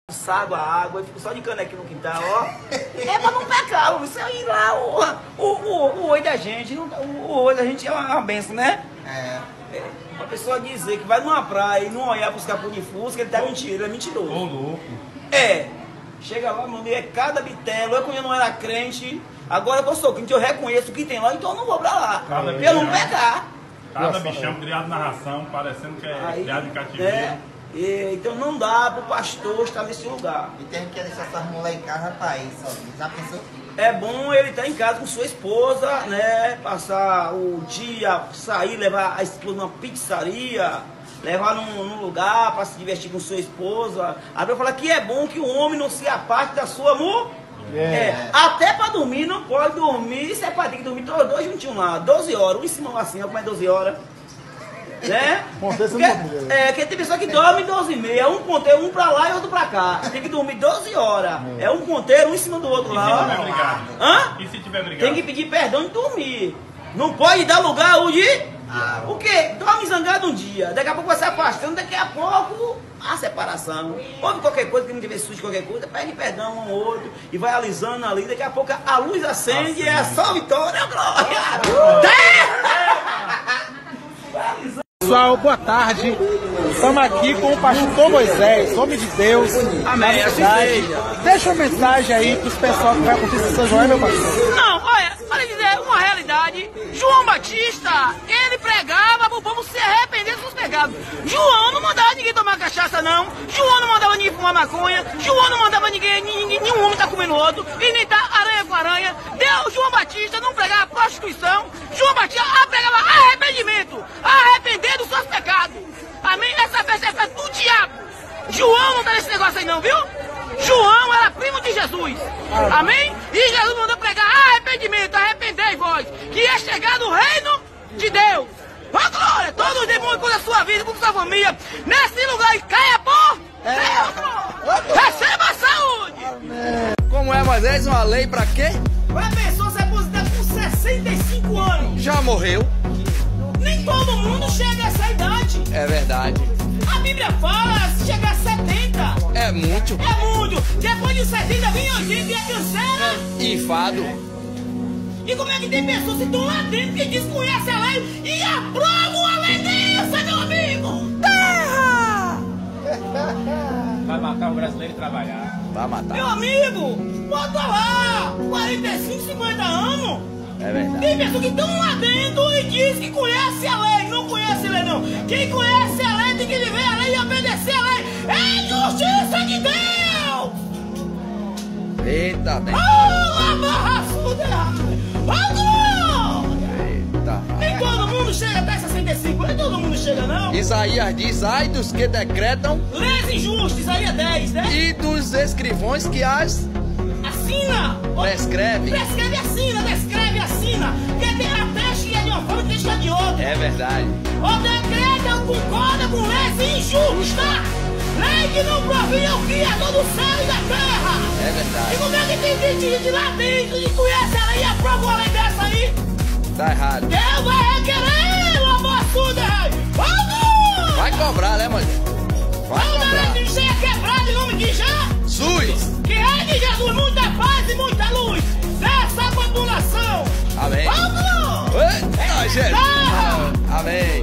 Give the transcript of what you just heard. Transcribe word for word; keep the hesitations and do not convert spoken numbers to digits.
Sago a água, eu fico só de caneca no quintal, ó. É pra não pecar, você ir lá, o, o, o, o oi da gente, o, o oi da gente é uma, uma benção, né? É. É. Uma pessoa dizer que vai numa praia e não olhar pros capuz de fusca, ele tá mentindo, ele é mentiroso. Ô, louco. É. Chega lá, mano, é cada bitelo, eu quando eu não era crente, agora que eu sou crente, eu reconheço o que tem lá, então eu não vou pra lá. Cada pra eu não pecar. Cada Nossa, bichão é. criado na ração, parecendo que é aí, criado em cativeiro. É. E, então não dá pro pastor estar nesse lugar. E tem que deixar suas mulheres em casa pra ir sozinho. Já pensou? É bom ele estar em casa com sua esposa, né? Passar o dia, sair, levar a esposa numa pizzaria, levar num, num lugar para se divertir com sua esposa. A Bíblia fala que é bom que o homem não se aparte da sua mulher. Yeah. É, até para dormir, não pode dormir. Isso é para ter que dormir todos dois juntinhos lá, doze horas, um em cima assim, como é doze horas. Né? Porque, é, que tem pessoa que dorme doze e meia, um ponteiro, um pra lá e outro pra cá. Tem que dormir doze horas. É, é um ponteiro, um em cima do outro e lá. Se tiver brigado? Hã? E se tiver brigado? Tem que pedir perdão e dormir. Não pode dar lugar onde. Ah, o quê? Dorme zangado um dia, daqui a pouco vai se afastando, daqui a pouco a separação. Houve qualquer coisa que não tiver sujo, qualquer coisa, pede perdão um ao outro e vai alisando ali, daqui a pouco a luz acende e é só vitória, glória. Pessoal, boa tarde. Estamos aqui com o pastor Moisés, homem de Deus. Amém. Deixa uma mensagem aí para os pessoal que vai acontecer em São João, meu pastor. Não, olha, para dizer uma realidade, João Batista, ele pregava para o povo se arrepender dos seus pecados. João não mandava ninguém tomar cachaça, não. João não mandava ninguém fumar maconha. João não mandava ninguém, ninguém nenhum homem estar tá comendo outro. E nem dar aranha com aranha. Deus, João Batista não pregava prostituição. João Batista pregava arrependimento. Arrepender dos seus pecados. Amém? Essa festa é festa do diabo. João não tá nesse negócio aí não, viu? João era primo de Jesus. Amém? E Jesus mandou pregar arrependimento, arrependei vós, que é chegado o reino de Deus. Ó glória, todos os demônios contra a sua vida, contra a sua família, nesse lugar e caia por Deus. Receba a saúde. Amém. Como é, Moisés, uma lei pra quê? A pessoa se aposentar com sessenta e cinco anos. Já morreu. Nem todo mundo chega a essa idade. É verdade. A Bíblia fala se chegar a setenta. É muito. É muito. Depois de setenta vem oitenta e é canseira. E fado. E como é que tem pessoas que estão lá dentro que desconhecem a lei e aprovam a lei dessa, meu amigo? Terra! Vai matar o brasileiro trabalhar. Vai matar. Meu amigo, bota lá. quarenta e cinco, cinquenta anos. É verdade. Tem pessoas que estão lá dentro e diz que conhece a lei. Não conhece a lei, não. Quem conhece a lei tem que viver a lei e obedecer a lei. É justiça de Deus. Eita, bem. Oh, amarra fuder. Eita. Nem todo mundo chega até sessenta e cinco. Nem todo mundo chega, não. Isaías diz, ai dos que decretam. Leis injustas, Isaías dez, né? E dos escrivões que as... Assina. Prescreve. Prescreve, assina. Descreve, assina. Quer ter a teste que é de uma forma e teste que é de outra. É verdade. O decreto concorda com leis injustas. Lei que não provia o Criador do céu e da terra. É verdade. E como é que tem gente de lá dentro que conhece a lei e aprova uma lei dessa aí? Tá errado. Deus vai requerer uma moçuda. Vamos! Vai cobrar, né, Moisés? Vai Vamos cobrar. dar seja quebrado em nome de Jesus. SUS. Que é de Jesus, muita paz e muita luz nessa população. Amém. Vamos! Eita, Jesus. Amém.